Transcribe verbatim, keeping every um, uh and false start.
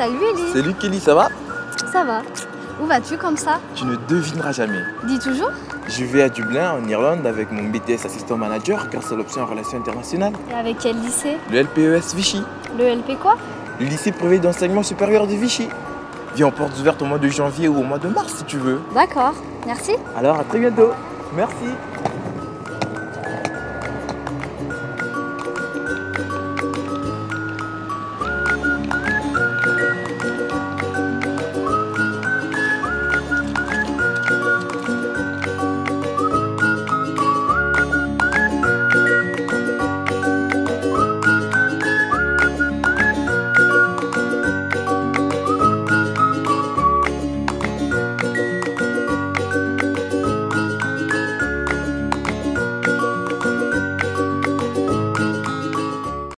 Salut Ellie. Salut Kelly, ça va? Ça va. Où vas-tu comme ça? Tu ne devineras jamais. Dis toujours. Je vais à Dublin, en Irlande, avec mon B T S assistant manager grâce à l'option en relations internationales. Et avec quel lycée? Le L P E S Vichy. Le L P quoi? Le lycée privé d'enseignement supérieur de Vichy. Viens en portes ouvertes au mois de janvier ou au mois de mars si tu veux. D'accord. Merci. Alors à très bientôt. Merci.